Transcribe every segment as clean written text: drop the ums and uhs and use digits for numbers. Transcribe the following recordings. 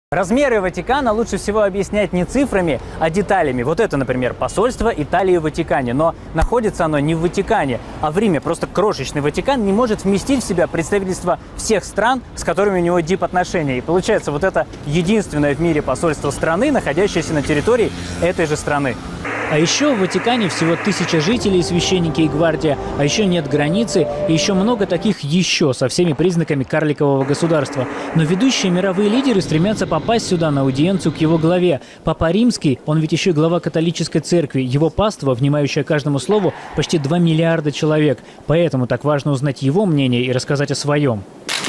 Размеры Ватикана лучше всего объяснять не цифрами, а деталями. Вот это, например, посольство Италии в Ватикане. Но находится оно не в Ватикане, а в Риме. Просто крошечный Ватикан не может вместить в себя представительства всех стран, с которыми у него дипотношения. И получается, вот это единственное в мире посольство страны, находящееся на территории этой же страны. А еще в Ватикане всего 1000 жителей, священники и гвардия, а еще нет границы, и еще много таких еще со всеми признаками карликового государства. Но ведущие мировые лидеры стремятся попасть сюда на аудиенцию к его главе. Папа Римский, он ведь еще глава католической церкви, его паства, внимающая каждому слову, почти 2 миллиарда человек. Поэтому так важно узнать его мнение и рассказать о своем.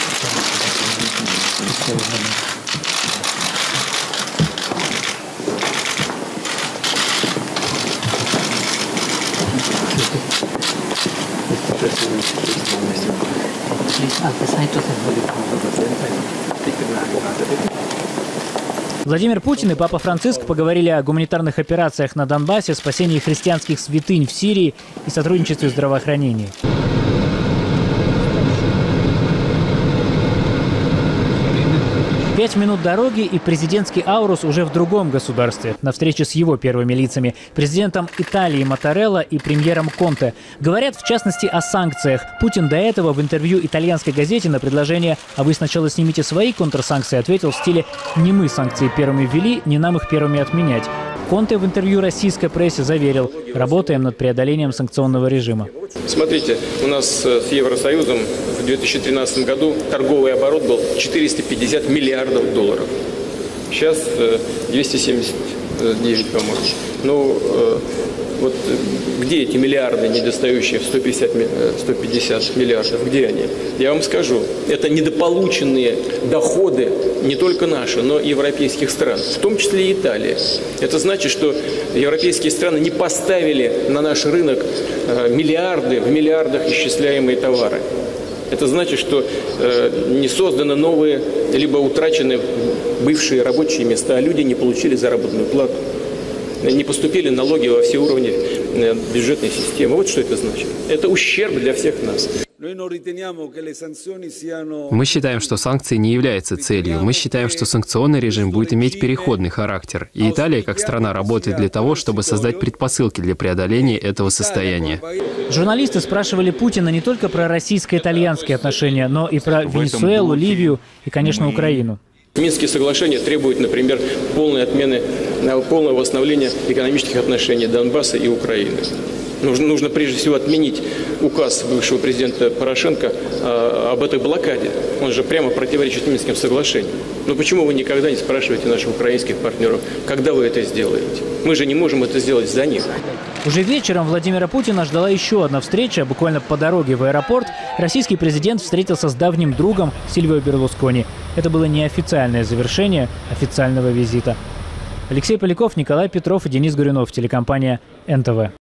Владимир Путин и Папа Франциск поговорили о гуманитарных операциях на Донбассе, спасении христианских святынь в Сирии и сотрудничестве в здравоохранении. 5 минут дороги, и президентский аурус уже в другом государстве, на встрече с его первыми лицами, президентом Италии Маттарелла и премьером Конте. Говорят, в частности, о санкциях. Путин до этого в интервью итальянской газете на предложение «А вы сначала снимите свои контрсанкции» ответил в стиле «Не мы санкции первыми ввели, не нам их первыми отменять». Конте в интервью российской прессе заверил: работаем над преодолением санкционного режима. Смотрите, у нас с Евросоюзом в 2013 году торговый оборот был 450 миллиардов долларов. Сейчас 279, по-моему. Ну, вот где эти миллиарды, недостающие в 150 миллиардов, где они? Я вам скажу, это недополученные доходы не только наши, но и европейских стран, в том числе и Италии. Это значит, что европейские страны не поставили на наш рынок миллиарды, в миллиардах исчисляемые товары. Это значит, что не созданы новые, либо утрачены бывшие рабочие места, а люди не получили заработную плату. Не поступили налоги во все уровни бюджетной системы. Вот что это значит. Это ущерб для всех нас. Мы считаем, что санкции не являются целью. Мы считаем, что санкционный режим будет иметь переходный характер. И Италия, как страна, работает для того, чтобы создать предпосылки для преодоления этого состояния. Журналисты спрашивали Путина не только про российско-итальянские отношения, но и про Венесуэлу, Ливию и, конечно, Украину. Минские соглашения требуют, например, полной отмены, полного восстановления экономических отношений Донбасса и Украины. Нужно прежде всего отменить указ бывшего президента Порошенко об этой блокаде. Он же прямо противоречит Минским соглашениям. Но почему вы никогда не спрашиваете наших украинских партнеров, когда вы это сделаете? Мы же не можем это сделать за них. Уже вечером Владимира Путина ждала еще одна встреча. Буквально по дороге в аэропорт российский президент встретился с давним другом Сильвио Берлускони. Это было неофициальное завершение официального визита. Алексей Поляков, Николай Петров и Денис Горюнов, телекомпания НТВ.